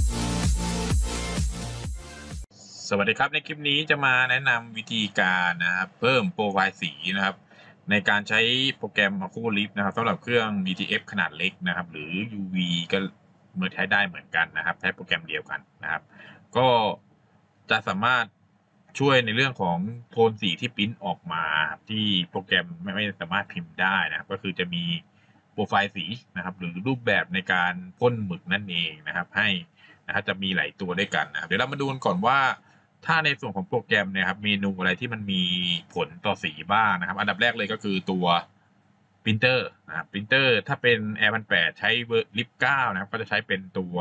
สวัสดีครับในคลิปนี้จะมาแนะนำวิธีการนะครับเพิ่มโปรไฟล์สีนะครับในการใช้โปรแกรม Oculus นะครับสำหรับเครื่อง DTF ขนาดเล็กนะครับหรือ UV ก็ใช้ได้เหมือนกันนะครับใช้โปรแกรมเดียวกันนะครับก็จะสามารถช่วยในเรื่องของโทนสีที่ปริ้นออกมาที่โปรแกรมไม่สามารถพิมพ์ได้นะครับก็คือจะมีโปรไฟล์สีนะครับหรือรูปแบบในการพ่นหมึกนั่นเองนะครับให้นะครับจะมีหลายตัวด้วยกันนะครับเดี๋ยวเรามาดูกันก่อนว่า ถ้าในส่วนของโปรแกรมเนี่ยครับเมนูอะไรที่มันมีผลต่อสีบ้างนะครับอันดับแรกเลยก็คือตัวปรินเตอร์นะครับปรินเตอร์ถ้าเป็น Air 1,800ใช้เวอร์ลิฟ9นะครับก็จะใช้เป็นตัว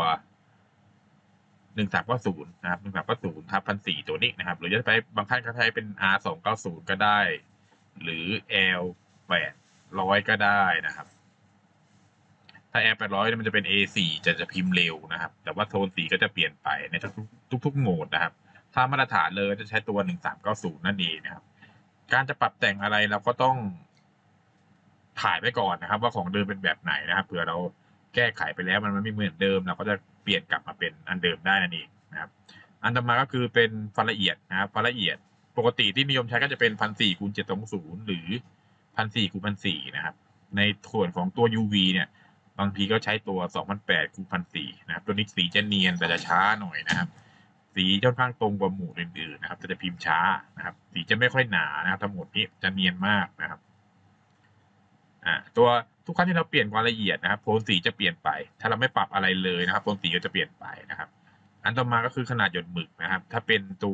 1390นะครับ1390/1004ตัวนี้นะครับหรือจะใช้บางท่านก็ใช้เป็น R290ก็ได้หรือ L800ก็ได้นะครับถ้า L800มันจะเป็น A4 จะพิมพ์เร็วนะครับแต่ว่าโทนสีก็จะเปลี่ยนไปในทุกโหมดนะครับถ้ามาตรฐานเลยจะใช้ตัว1390นั่นเองนะครับการจะปรับแต่งอะไรเราก็ต้องถ่ายไปก่อนนะครับว่าของเดิมเป็นแบบไหนนะครับเผื่อเราแก้ไขไปแล้วมันไม่เหมือนเดิมเราก็จะเปลี่ยนกลับมาเป็นอันเดิมได้นั่นเองนะครับอันต่อมาก็คือเป็นความละเอียดนะครับความละเอียดปกติที่นิยมใช้ก็จะเป็น1400x720หรือ1400x1004นะครับในส่วนของตัว UV เนี่ยบางทีก็ใช้ตัว2008x1004นะครับตัวนี้สีจะเนียนแต่จะช้าหน่อยนะครับสีค่อนข้างตรงกว่าหมู่อื่นๆนะครับแต่จะพิมพ์ช้านะครับสีจะไม่ค่อยหนานะครับทั้งหมดนี้จะเนียนมากนะครับตัวทุกครั้งที่เราเปลี่ยนความละเอียดนะครับโทนสีจะเปลี่ยนไปถ้าเราไม่ปรับอะไรเลยนะครับโทนสีก็จะเปลี่ยนไปนะครับอันต่อมาก็คือขนาดหยดหมึกนะครับถ้าเป็นตัว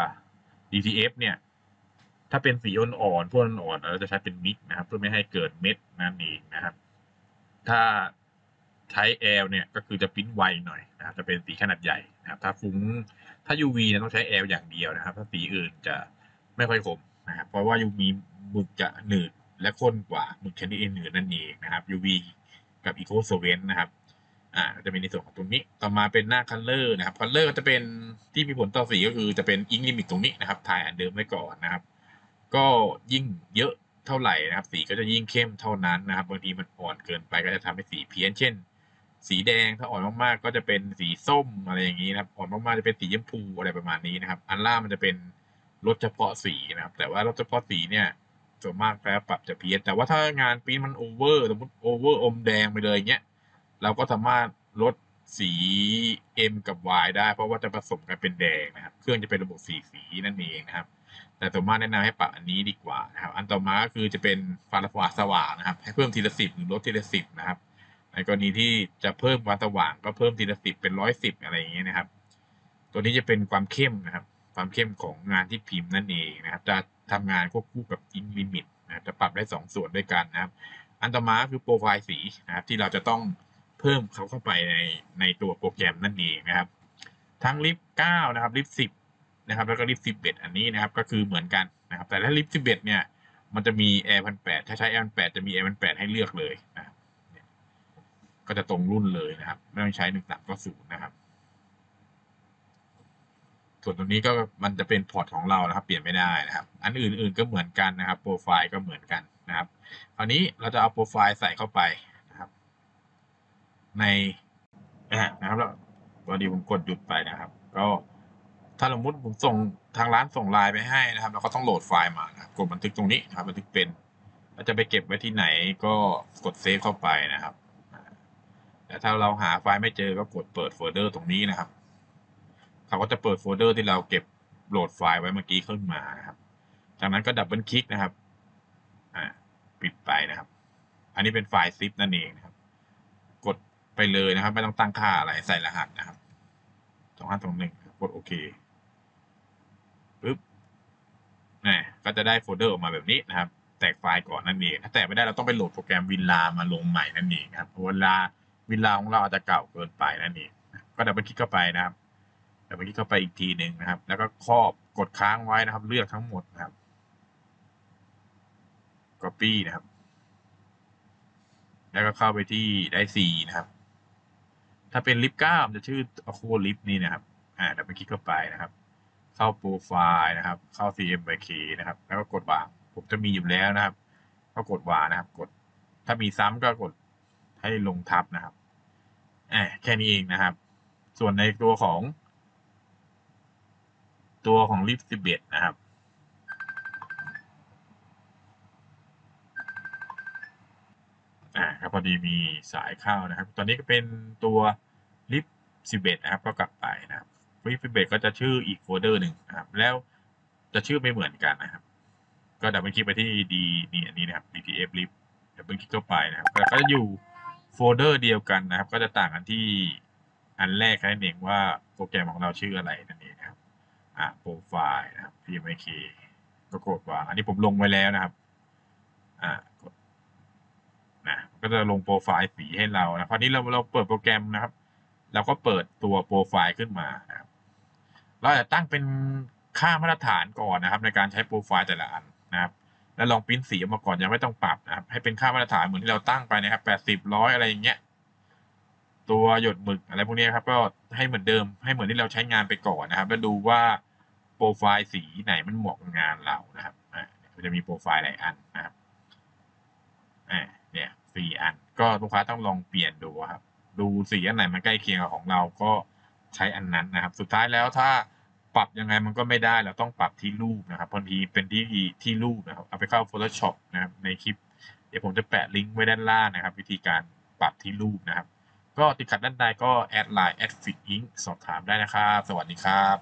DTF เนี่ยถ้าเป็นสีอ่อนๆพวกอ่อนๆเราจะใช้เป็นมิกนะครับเพื่อไม่ให้เกิดเม็ดนั่นเองนะครับถ้าใช้ L เนี่ยก็คือจะปริ้นไวหน่อยนะครับจะเป็นสีขนาดใหญ่นะครับถ้า UV เนี่ยต้องใช้ L อย่างเดียวนะครับถ้าสีอื่นจะไม่ค่อยคมนะครับเพราะว่า UV หมึกจะหนืดและข้นกว่าหมึกชนิดอื่นๆนั่นเองนะครับ UV กับ Eco Solvent นะครับจะเป็นในส่วนของตรงนี้ต่อมาเป็นหน้า Color นะครับ Color จะเป็นที่มีผลต่อสีก็คือจะเป็น Ink Limit ตรงนี้นะครับถ่ายอันเดิมไว้ก่อนนะครับก็ยิ่งเยอะเท่าไหร่นะครับสีก็จะยิ่งเข้มเท่านั้นนะครับบางทีมันอ่อนเกินไปก็จะทำให้สีเพี้ยนเช่นสีแดงถ้าอ่อนมากๆก็จะเป็นสีส้มอะไรอย่างนี้นะครับอ่อนมากๆจะเป็นสีชมพูอะไรประมาณนี้นะครับอันล่างมันจะเป็นลดเฉพาะสีนะครับแต่ว่าลดเฉพาะสีเนี่ยส่วนมากแล้วปรับจะเพี้ยนแต่ว่าถ้างานปริ้นมันโอเวอร์สมมติโอเวอร์อมแดงไปเลยเงี้ยเราก็สามารถลดสี M กับ Y ได้เพราะว่าจะผสมกันเป็นแดงนะครับเครื่องจะเป็นระบบสีนั่นเองนะครับแต่ส่วนมากแนะนำให้ปรับอันนี้ดีกว่านะครับอันต่อมาก็คือจะเป็นความสว่างนะครับให้เพิ่มทีละ10หรือลดทีละ10นะครับในกรณีที่จะเพิ่มความสว่างก็เพิ่มทีละ10เป็น110อะไรอย่างเงี้ยนะครับตัวนี้จะเป็นความเข้มนะครับความเข้มของงานที่พิมพ์นั่นเองนะครับจะทำงานควบคู่กับ Ink Limit นะจะปรับได้2ส่วนด้วยกันนะครับอันต่อมาคือโปรไฟล์สีนะครับที่เราจะต้องเพิ่มเขาเข้าไปในตัวโปรแกรมนั่นเองนะครับทั้งลิฟต์9นะครับลิฟต์10นะครับแล้วก็ลิฟต์11อันนี้นะครับก็คือเหมือนกันนะครับแต่ถ้าลิฟต์11เนี่ยมันจะมี Air 1,800ถ้าใช้ Air 1,800จะมี Air 1,800ให้เลือกเลยนะครับก็จะตรงรุ่นเลยนะครับไม่ต้องใช้1390นะครับส่วนตรงนี้ก็มันจะเป็นพอร์ตของเรานะครับเปลี่ยนไม่ได้นะครับอันอื่นๆก็เหมือนกันนะครับโปรไฟล์ก็เหมือนกันนะครับคราวนี้เราจะเอาโปรไฟล์ใส่เข้าไปนะครับในนะครับแล้วพอดีผมกดหยุดไปนะครับก็ถ้าสมมติผมส่งทางร้านส่งไลน์ไปให้นะครับเราก็ต้องโหลดไฟล์มานะครับกดบันทึกตรงนี้นะครับบันทึกเป็นเราจะไปเก็บไว้ที่ไหนก็กดเซฟเข้าไปนะครับแต่ถ้าเราหาไฟล์ไม่เจอก็กดเปิดโฟลเดอร์ตรงนี้นะครับเขาก็จะเปิดโฟลเดอร์ที่เราเก็บโหลดไฟล์ไว้เมื่อกี้ขึ้นมานะครับจากนั้นก็ดับเบิลคลิกนะครับปิดไปนะครับอันนี้เป็นไฟล์ซิปนั่นเองนะครับกดไปเลยนะครับไม่ต้องตั้งค่าอะไรใส่รหัสนะครับ2521กดโอเคปึ๊บก็จะได้โฟลเดอร์ออกมาแบบนี้นะครับแตกไฟล์ก่อนนั่นเองถ้าแตกไม่ได้เราต้องไปโหลดโปรแกรมวินลามาลงใหม่นั่นเองครับเพราะเวลาวินลาของเราอาจจะเก่าเกินไปนั่นเองก็ดับเบิลคลิกเข้าไปนะครับดับเบิลคลิกเข้าไปอีกทีหนึ่งนะครับแล้วก็ครอบกดค้างไว้นะครับเลือกทั้งหมดนะครับ Copy นะครับแล้วก็เข้าไปที่ได้4นะครับถ้าเป็นลิฟต์9มันจะชื่อ Aqua Lift นี่นะครับดับเบิลคลิกเข้าไปนะครับเข้าโปรไฟล์นะครับเข้า CMYK นะครับแล้วก็กดวางผมจะมีอยู่แล้วนะครับก็กดวางนะครับกดถ้ามีซ้ำก็กดให้ลงทับนะครับแค่นี้เองนะครับส่วนในตัวของลิฟ11นะครับครับพอดีมีสายเข้านะครับ ตอนนี้ก็เป็นตัวลิฟ11นะครับก็กลับไปนะครับลิฟ11ก็จะชื่ออีกโฟลเดอร์หนึ่งนะครับแล้วจะชื่อไม่เหมือนกันนะครับก็ดับเบิลคลิกไปที่ดีอันนี้นะครับ DTF lib ดับเบิลคลิกเข้าไปนะครับก็จะอยู่โฟลเดอร์เดียวกันนะครับก็จะต่างกันที่อันแรกแค่นั้นเองว่าโปรแกรมของเราชื่ออะไรนั่นเองนะครับโปรไฟล์นะครับ PMIK ก็กดวางอันนี้ผมลงไว้แล้วนะครับกดก็จะลงโปรไฟล์สีให้เรานะคราวนี้เราเปิดโปรแกรมนะครับเราก็เปิดตัวโปรไฟล์ขึ้นมานะครับเราจะตั้งเป็นค่ามาตรฐานก่อนนะครับในการใช้โปรไฟล์แต่ละอันนะครับแล้วลองปริ้นสีออกมาก่อนยังไม่ต้องปรับนะครับให้เป็นค่ามาตรฐานเหมือนที่เราตั้งไปนะครับ80 100อะไรอย่างเงี้ยตัวหยดหมึกอะไรพวกนี้ครับก็ให้เหมือนเดิมให้เหมือนที่เราใช้งานไปก่อนนะครับแล้วดูว่าโปรไฟล์สีไหนมันเหมาะกับงานเรานะครับมันจะมีโปรไฟล์หลายอันนะครับเนี่ย4 อันก็ลูกค้าต้องลองเปลี่ยนดูครับดูสีอันไหนมันใกล้เคียงกับของเราก็ใช้อันนั้นนะครับสุดท้ายแล้วถ้าปรับยังไงมันก็ไม่ได้เราต้องปรับที่รูปนะครับบางทีเป็นที่รูปนะครับเอาไปเข้า Photoshop นะครับในคลิปเดี๋ยวผมจะแปะลิงก์ไว้ด้านล่างนะครับวิธีการปรับที่รูปนะครับก็ติดขัดด้านใดก็แอดไลน์@fitinc สอบถามได้นะครับสวัสดีครับ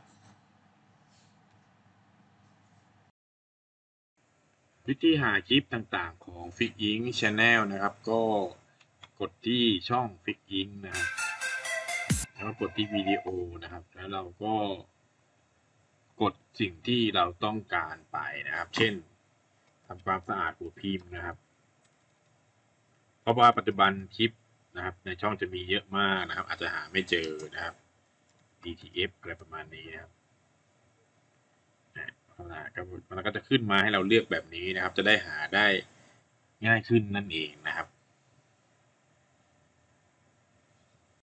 วิธีหาคลิปต่างๆของ Fix Inc Channel นะครับก็กดที่ช่อง Fix Inc นะครับแล้วก็กดที่วิดีโอนะครับแล้วเราก็กดสิ่งที่เราต้องการไปนะครับเช่นทำความสะอาดหัวพิมพ์นะครับเพราะว่าปัจจุบันคลิปนะครับในช่องจะมีเยอะมากนะครับอาจจะหาไม่เจอนะครับ DTF อะไรประมาณนี้นะครับมันก็จะขึ้นมาให้เราเลือกแบบนี้นะครับจะได้หาได้ง่ายขึ้นนั่นเองนะ